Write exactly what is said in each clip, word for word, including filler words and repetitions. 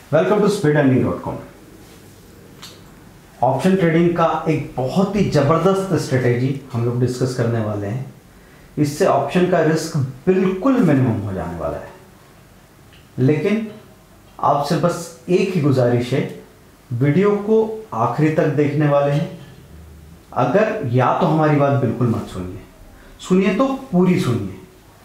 Welcome to speed earning dot com. Option trading का एक बहुत ही ज़बरदस्त स्ट्रेटेजी हम लोग डिस्कस करने वाले हैं। इससे ऑप्शन का रिस्क बिल्कुल मिनिमम हो जाने वाला है। लेकिन आपसे बस एक ही गुजारिश है, वीडियो को आखिरी तक देखने वाले हैं। अगर या तो हमारी बात बिल्कुल मत सुनिए, सुनिए तो पूरी सुनिए।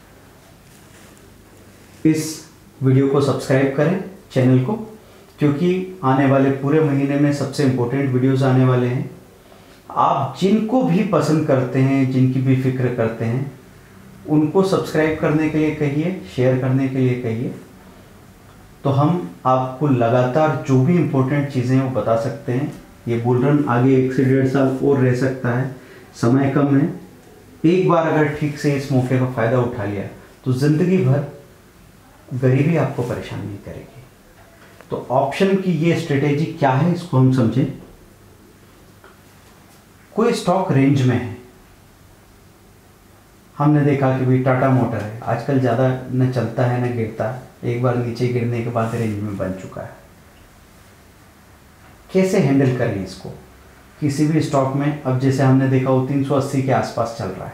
इस वीडियो को सब्सक्राइब करें चैनल को, क्योंकि आने वाले पूरे महीने में सबसे इंपॉर्टेंट वीडियोस आने वाले हैं। आप जिनको भी पसंद करते हैं, जिनकी भी फिक्र करते हैं, उनको सब्सक्राइब करने के लिए कहिए, शेयर करने के लिए कहिए, तो हम आपको लगातार जो भी इम्पोर्टेंट चीज़ें हैं वो बता सकते हैं। ये बुल रन आगे एक से डेढ़ साल और रह सकता है, समय कम है। एक बार अगर ठीक से इस मौके का फ़ायदा उठा लिया तो ज़िंदगी भर गरीबी आपको परेशान नहीं करेगी। तो ऑप्शन की ये स्ट्रेटेजी क्या है, इसको हम समझें। कोई स्टॉक रेंज में है, हमने देखा कि भाई टाटा मोटर है, आजकल ज़्यादा न चलता है न गिरता, एक बार नीचे गिरने के बाद रेंज में बन चुका है। कैसे हैंडल करें इसको किसी भी स्टॉक में? अब जैसे हमने देखा वो तीन सौ अस्सी के आसपास चल रहा है।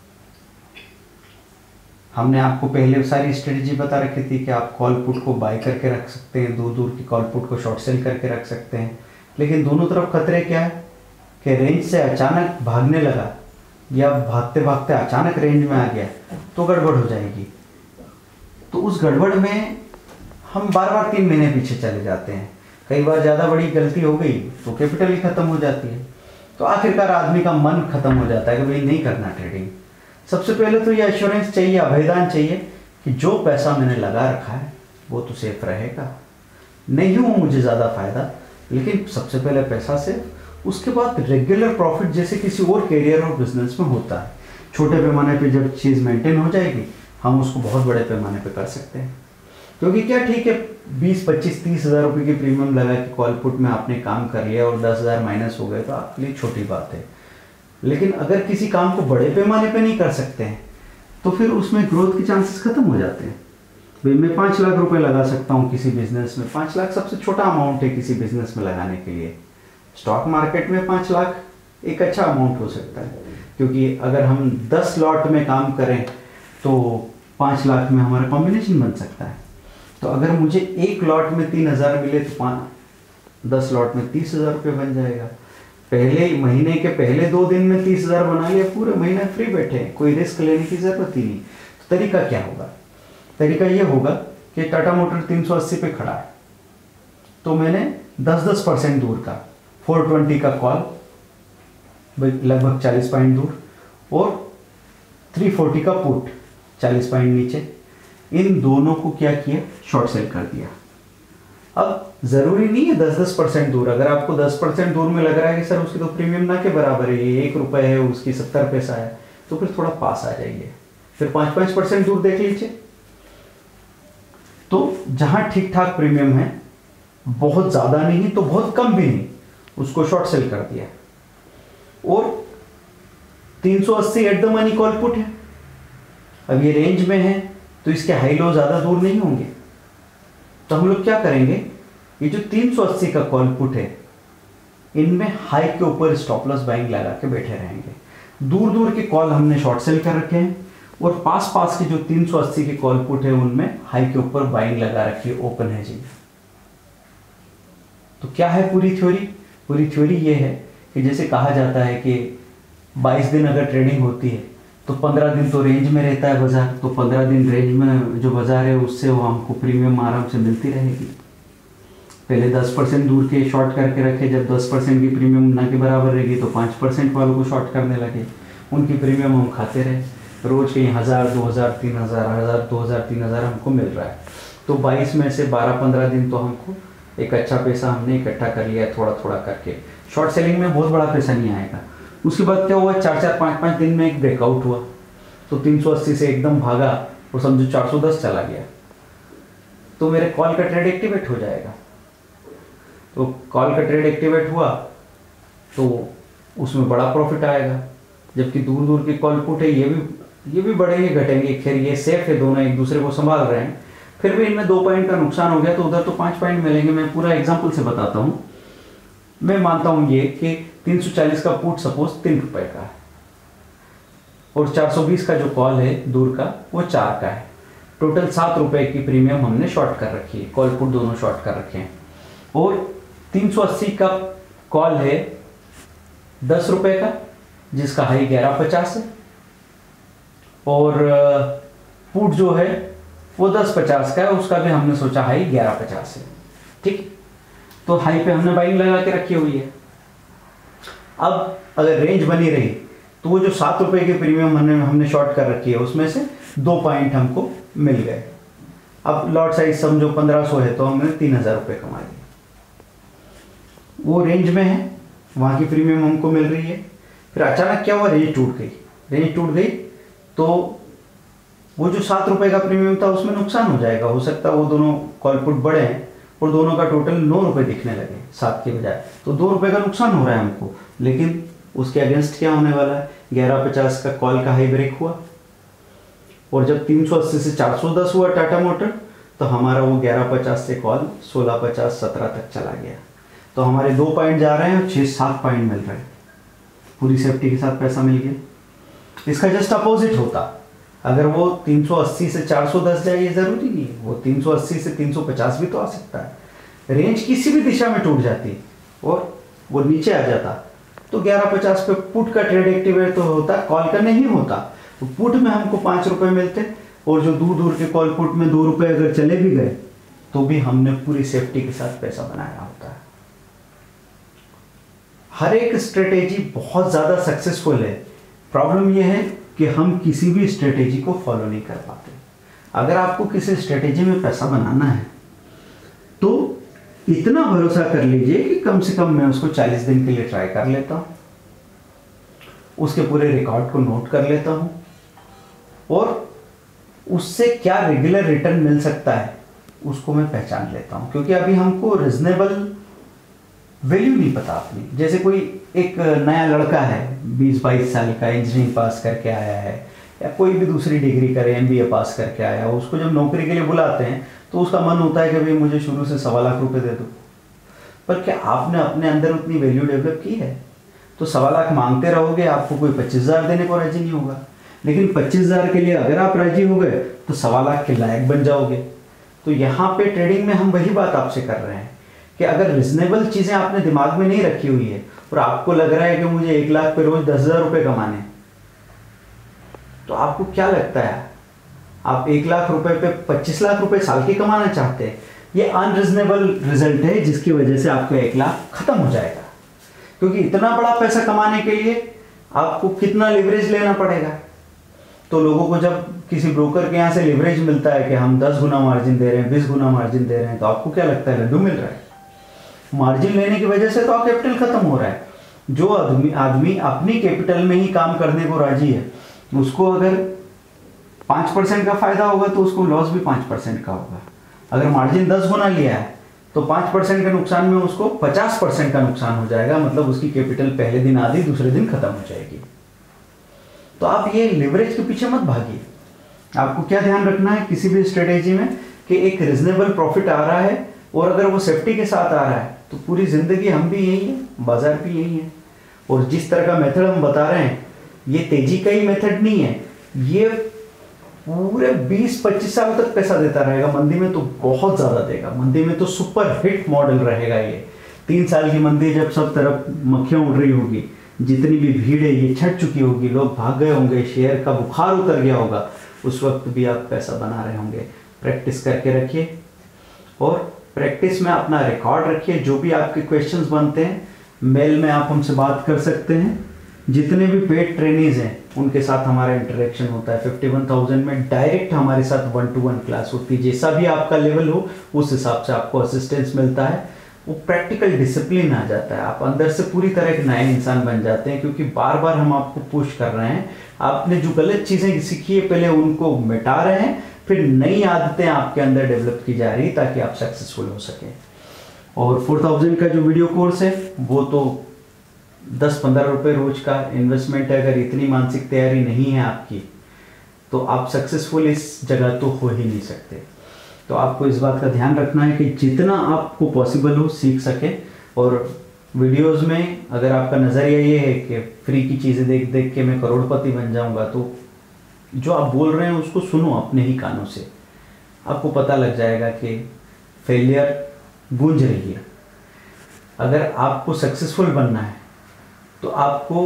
हमने आपको पहले सारी स्ट्रेटजी बता रखी थी कि आप कॉल पुट को बाय करके रख सकते हैं, दूर दूर की कॉल पुट को शॉर्ट सेल करके रख सकते हैं। लेकिन दोनों तरफ खतरे क्या है कि रेंज से अचानक भागने लगा या भागते भागते अचानक रेंज में आ गया तो गड़बड़ हो जाएगी। तो उस गड़बड़ में हम बार बार तीन महीने पीछे चले जाते हैं। कई बार ज़्यादा बड़ी गलती हो गई तो कैपिटल ही ख़त्म हो जाती है। तो आखिरकार आदमी का मन खत्म हो जाता है कि भाई नहीं करना ट्रेडिंग। सबसे पहले तो ये एश्योरेंस चाहिए, अभयदान चाहिए कि जो पैसा मैंने लगा रखा है वो तो सेफ रहेगा। नहीं हो मुझे ज़्यादा फ़ायदा, लेकिन सबसे पहले पैसा सेफ, उसके बाद रेगुलर प्रॉफिट जैसे किसी और कैरियर और बिजनेस में होता है। छोटे पैमाने पे जब चीज़ मेंटेन हो जाएगी, हम उसको बहुत बड़े पैमाने पे कर सकते हैं। क्योंकि क्या ठीक है, बीस पच्चीस तीस हज़ार रुपये की प्रीमियम लगा के कॉल पुट में आपने काम कर लिया और दस हज़ार माइनस हो गए तो आपके लिए छोटी बात है। लेकिन अगर किसी काम को बड़े पैमाने पे नहीं कर सकते हैं तो फिर उसमें ग्रोथ के चांसेस खत्म हो जाते हैं। भाई मैं पाँच लाख रुपए लगा सकता हूँ किसी बिजनेस में, पाँच लाख सबसे छोटा अमाउंट है किसी बिजनेस में लगाने के लिए। स्टॉक मार्केट में पाँच लाख एक अच्छा अमाउंट हो सकता है, क्योंकि अगर हम दस लॉट में काम करें तो पाँच लाख में हमारा कॉम्बिनेशन बन सकता है। तो अगर मुझे एक लॉट में तीन हज़ार मिले तो पाँच दस लॉट में तीस हज़ार रुपये बन जाएगा। पहले महीने के पहले दो दिन में तीस हज़ार बना लिया, पूरे महीने फ्री बैठे, कोई रिस्क लेने की ज़रूरत ही नहीं। तो तरीका क्या होगा? तरीका ये होगा कि टाटा मोटर तीन सौ अस्सी पे खड़ा है, तो मैंने दस दस परसेंट दूर का चार सौ बीस का कॉल, लगभग चालीस पॉइंट दूर, और तीन सौ चालीस का पुट चालीस पॉइंट नीचे, इन दोनों को क्या किया, शॉर्ट सेल कर दिया। अब ज़रूरी नहीं है दस दस परसेंट दूर। अगर आपको दस परसेंट दूर में लग रहा है कि सर उसकी तो प्रीमियम ना के बराबर है, ये एक रुपये है, उसकी सत्तर पैसा है, तो फिर थोड़ा पास आ जाइए, फिर पाँच पाँच परसेंट दूर देख लीजिए। तो जहाँ ठीक ठाक प्रीमियम है, बहुत ज़्यादा नहीं तो बहुत कम भी नहीं, उसको शॉर्ट सेल कर दिया। और तीन सौ अस्सी at the money call put है। अब ये रेंज में है तो इसके हाई लो ज़्यादा दूर नहीं होंगे। तो हम लोग क्या करेंगे, ये जो तीन सौ अस्सी का कॉल पुट है, इनमें हाई के ऊपर स्टॉप लॉस बाइंग लगा के बैठे रहेंगे। दूर दूर के कॉल हमने शॉर्ट सेल कर रखे हैं, और पास पास के जो तीन सौ अस्सी के कॉल पुट है उनमें हाई के ऊपर बाइंग लगा रखी है, ओपन है जी। तो क्या है पूरी थ्योरी? पूरी थ्योरी ये है कि जैसे कहा जाता है कि बाईस दिन अगर ट्रेडिंग होती है तो पंद्रह दिन तो रेंज में रहता है बाजार, तो पंद्रह दिन रेंज में जो बाजार है उससे वो हमको प्रीमियम आराम से मिलती रहेगी। पहले दस परसेंट दूर के शॉर्ट करके रखे, जब दस परसेंट की प्रीमियम ना के बराबर रहेगी तो पाँच परसेंट वालों को शॉर्ट करने लगे, उनकी प्रीमियम हम खाते रहे। रोज़ कहीं हज़ार दो हज़ार तीन हज़ार हज़ार दो हज़ार तीन हज़ार हमको मिल रहा है। तो बाईस में से बारह पंद्रह दिन तो हमको एक अच्छा पैसा हमने इकट्ठा कर लिया, थोड़ा थोड़ा करके। शॉर्ट सेलिंग में बहुत बड़ा पैसा नहीं आएगा। उसके बाद क्या हुआ, चार चार पाँच पाँच दिन में एक ब्रेकआउट हुआ, तो तीन सौ अस्सी से एकदम भागा और समझो चार सौ दस चला गया, तो मेरे कॉल का ट्रेड एक्टिवेट हो जाएगा। तो कॉल का ट्रेड एक्टिवेट हुआ तो उसमें बड़ा प्रॉफिट आएगा। जबकि दूर दूर की कॉल पुट है, ये भी ये भी बढ़ेंगे घटेंगे, खैर ये सेफ है, दोनों एक दूसरे को संभाल रहे हैं। फिर भी इनमें दो पॉइंट का नुकसान हो गया तो उधर तो पाँच पॉइंट मिलेंगे। मैं पूरा एग्जाम्पल से बताता हूँ। मैं मानता हूँ ये कि तीन सौ चालीस का पुट सपोज तीन रुपए का है और चार सौ बीस का जो कॉल है दूर का वो चार का है। टोटल सात रुपए की प्रीमियम हमने शॉर्ट कर रखी है, कॉल पुट दोनों शॉर्ट कर रखे हैं। और तीन सौ अस्सी का कॉल है दस रुपए का जिसका हाई ग्यारह पचास है और पुट जो है वो दस पचास का है, उसका भी हमने सोचा हाई ग्यारह पचास है। ठीक, तो हाई पे हमने बाइंग लगा के रखी हुई है। अब अगर रेंज बनी रही तो वो जो सात रुपए के प्रीमियम हमने हमने शॉर्ट कर रखी है उसमें से दो पॉइंट हमको मिल गए। अब लॉट साइज समझो पंद्रह सौ है तो हमने तीन हजार रुपये कमा लिए। वो रेंज में है, वहाँ की प्रीमियम हमको मिल रही है। फिर अचानक क्या हुआ, रेंज टूट गई। रेंज टूट गई तो वो जो सात रुपए का प्रीमियम था उसमें नुकसान हो जाएगा। हो सकता है वो दोनों कॉल पुट बढ़े हैं और दोनों का टोटल नौ रुपए दिखने लगे सात के बजाय, तो दो रुपए का नुकसान हो रहा है हमको। लेकिन उसके अगेंस्ट क्या होने वाला है, ग्यारह पचास का कॉल का हाई ब्रेक हुआ और जब तीन सौ अस्सी से चार सौ दस हुआ टाटा मोटर तो हमारा वो ग्यारह पचास से कॉल सोलह पचास सत्रह तक चला गया। तो हमारे दो पॉइंट जा रहे हैं और छः सात पॉइंट मिल रहे हैं, पूरी सेफ्टी के साथ पैसा मिल गया। इसका जस्ट अपोजिट होता, अगर वो तीन सौ अस्सी से चार सौ दस जाए ये जरूरी नहीं है, वो तीन सौ अस्सी से तीन सौ पचास भी तो आ सकता है। रेंज किसी भी दिशा में टूट जाती और वो नीचे आ जाता तो ग्यारह पचास पे पुट का ट्रेड एक्टिवेट तो होता, कॉल का नहीं होता। तो पुट में हमको पाँच रुपए मिलते और जो दूर दूर के कॉल पुट में दो रुपए अगर चले भी गए तो भी हमने पूरी सेफ्टी के साथ पैसा बनाया होता है। हर एक स्ट्रेटेजी बहुत ज़्यादा सक्सेसफुल है। प्रॉब्लम यह है कि हम किसी भी स्ट्रेटेजी को फॉलो नहीं कर पाते। अगर आपको किसी स्ट्रेटेजी में पैसा बनाना है तो इतना भरोसा कर लीजिए कि कम से कम मैं उसको चालीस दिन के लिए ट्राई कर लेता हूँ, उसके पूरे रिकॉर्ड को नोट कर लेता हूँ और उससे क्या रेगुलर रिटर्न मिल सकता है उसको मैं पहचान लेता हूँ। क्योंकि अभी हमको रिजनेबल वैल्यू नहीं पता अपनी। जैसे कोई एक नया लड़का है बीस बाईस साल का, इंजीनियरिंग पास करके आया है या कोई भी दूसरी डिग्री करे, एमबीए पास करके आया है, उसको जब नौकरी के लिए बुलाते हैं तो उसका मन होता है कि भाई मुझे शुरू से सवा लाख रुपए दे दो। पर क्या आपने अपने अंदर उतनी वैल्यू डेवलप की है? तो सवा लाख मांगते रहोगे, आपको कोई पच्चीस हजार देने को राजी नहीं होगा। लेकिन पच्चीस हजार के लिए अगर आप राजी हो गए तो सवा लाख के लायक बन जाओगे। तो यहाँ पे ट्रेडिंग में हम वही बात आपसे कर रहे हैं कि अगर रिजनेबल चीजें आपने दिमाग में नहीं रखी हुई है और आपको लग रहा है कि मुझे एक लाख पे रोज दस हजार रुपए कमाने, तो आपको क्या लगता है आप एक लाख रुपए पे पच्चीस लाख रुपए साल के कमाना चाहते हैं? ये अनरिजनेबल रिजल्ट है जिसकी वजह से आपका एक लाख खत्म हो जाएगा। क्योंकि इतना बड़ा पैसा कमाने के लिए आपको कितना लिवरेज लेना पड़ेगा। तो लोगों को जब किसी ब्रोकर के यहाँ से लिवरेज मिलता है कि हम दस गुना मार्जिन दे रहे हैं, बीस गुना मार्जिन दे रहे हैं, तो आपको क्या लगता है लड्डू मिल रहा है? मार्जिन लेने की वजह से तो आप कैपिटल खत्म हो रहा है। जो आदमी आदमी अपनी कैपिटल में ही काम करने को राजी है उसको अगर पाँच परसेंट का फायदा होगा तो उसको लॉस भी पाँच परसेंट का होगा। अगर मार्जिन दस गुना लिया है तो पाँच परसेंट के नुकसान में उसको पचास परसेंट का नुकसान हो जाएगा। मतलब उसकी कैपिटल पहले दिन आधी दूसरे दिन खत्म हो जाएगी। तो आप ये लिवरेज के पीछे मत भागिए। आपको क्या ध्यान रखना है किसी भी स्ट्रेटेजी में कि एक रिजनेबल प्रॉफिट आ रहा है और अगर वो सेफ्टी के साथ आ रहा है तो पूरी जिंदगी हम भी यही है, बाजार भी यही है। और जिस तरह का मेथड हम बता रहे हैं ये तेजी का ही मेथड नहीं है, ये पूरे बीस पच्चीस साल तक पैसा देता रहेगा। मंदी में तो बहुत ज्यादा देगा, मंदी में तो सुपर हिट मॉडल रहेगा ये। तीन साल की मंदी जब सब तरफ मक्खियां उड़ रही होगी, जितनी भी भीड़ है ये छट चुकी होगी, लोग भाग गए होंगे, शेयर का बुखार उतर गया होगा, उस वक्त भी आप पैसा बना रहे होंगे। प्रैक्टिस करके रखिए और प्रैक्टिस में अपना रिकॉर्ड रखिए। जो भी आपके क्वेश्चंस बनते हैं मेल में आप हमसे बात कर सकते हैं। जितने भी पेड ट्रेनीज हैं उनके साथ हमारा इंटरेक्शन होता है। फिफ्टी वन थाउजेंड में डायरेक्ट हमारे साथ वन टू वन क्लास होती है। जैसा भी आपका लेवल हो उस हिसाब से आपको असिस्टेंस मिलता है। वो प्रैक्टिकल डिसिप्लिन आ जाता है, आप अंदर से पूरी तरह एक नए इंसान बन जाते हैं। क्योंकि बार बार हम आपको पुश कर रहे हैं, आपने जो गलत चीज़ें सीखी है पहले उनको मिटा रहे हैं, फिर नई आदतें आपके अंदर डेवलप की जा रही ताकि आप सक्सेसफुल हो सकें। और फोर थाउजेंड का जो वीडियो कोर्स है वो तो दस पंद्रह रुपये रोज का इन्वेस्टमेंट है। अगर इतनी मानसिक तैयारी नहीं है आपकी तो आप सक्सेसफुल इस जगह तो हो ही नहीं सकते। तो आपको इस बात का ध्यान रखना है कि जितना आपको पॉसिबल हो सीख सके। और वीडियोस में अगर आपका नज़रिया ये है कि फ्री की चीज़ें देख देख के मैं करोड़पति बन जाऊंगा, तो जो आप बोल रहे हैं उसको सुनो अपने ही कानों से। आपको पता लग जाएगा कि फेलियर गूंज रही है। अगर आपको सक्सेसफुल बनना है तो आपको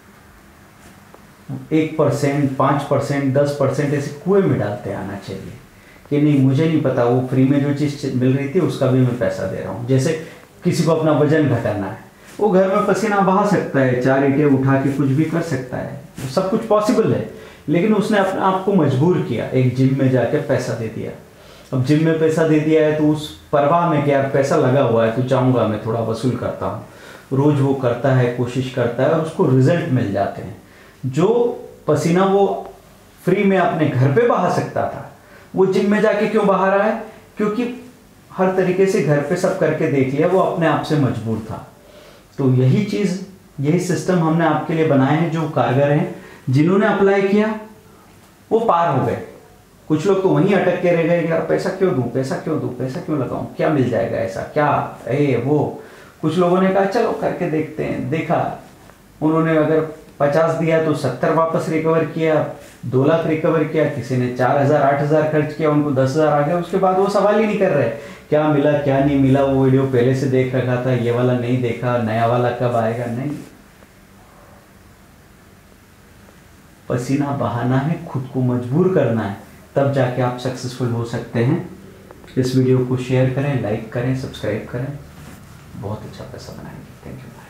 एक परसेंट, पाँच परसेंट, दस परसेंट ऐसे कुएं में डालते आना चाहिए कि नहीं मुझे नहीं पता, वो फ्री में जो चीज़ मिल रही थी उसका भी मैं पैसा दे रहा हूँ। जैसे किसी को अपना वजन घटाना है, वो घर में पसीना बहा सकता है, चार ईंटें उठा के कुछ भी कर सकता है, सब कुछ पॉसिबल है, लेकिन उसने अपने आप को मजबूर किया, एक जिम में जाके पैसा दे दिया। अब जिम में पैसा दे दिया है तो उस परवाह में कि यार पैसा लगा हुआ है तो चाहूँगा मैं थोड़ा वसूल करता हूँ, रोज़ वो करता है, कोशिश करता है और उसको रिजल्ट मिल जाते हैं। जो पसीना वो फ्री में अपने घर पे बहा सकता था, वो जिम में जाके क्यों बहा रहा है? क्योंकि हर तरीके से घर पे सब करके देख लिया, वो अपने आप से मजबूर था। तो यही चीज़, यही सिस्टम हमने आपके लिए बनाए हैं जो कारगर हैं। जिन्होंने अप्लाई किया वो पार हो गए। कुछ लोग तो वहीं अटक के रह गए कि यार पैसा क्यों दूं, पैसा क्यों दूं, पैसा क्यों लगाऊं, क्या मिल जाएगा ऐसा, क्या ए वो। कुछ लोगों ने कहा चलो करके देखते हैं, देखा, उन्होंने अगर पचास दिया तो सत्तर वापस रिकवर किया, दो लाख रिकवर किया, किसी ने चार हजार आठ हजार खर्च किया, उनको दस हजार आ गया। उसके बाद वो सवाल ही नहीं कर रहे क्या मिला क्या नहीं मिला, वो वीडियो पहले से देख रखा था, ये वाला नहीं देखा, नया वाला कब आएगा। नहीं, पसीना बहाना है, खुद को मजबूर करना है, तब जाके आप सक्सेसफुल हो सकते हैं। इस वीडियो को शेयर करें, लाइक करें, सब्सक्राइब करें, बहुत अच्छा पैसा बनाएंगे। Thank you.